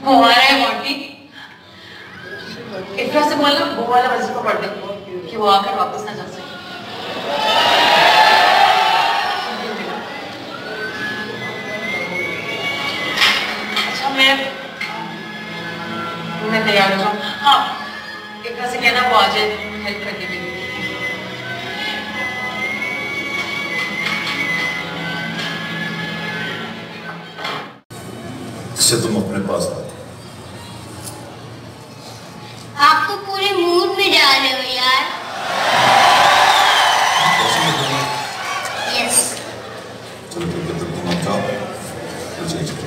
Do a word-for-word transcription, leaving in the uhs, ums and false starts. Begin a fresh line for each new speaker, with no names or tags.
वो आ रहा है मोंटी। इतना से बोलना वो वाला वजीफा पढ़ दे कि वो आकर वापस ना जा सके। अच्छा मैं मैं तैयार हो जाऊँ। हाँ इतना से कहना वो आ जाए हेल्प करने के लिए।
जिससे तुम अपने पास आते।
आप तो पूरे मूड में जा रहे हो यार। यस।
चलो ठीक है, तो तुम अब जाओ।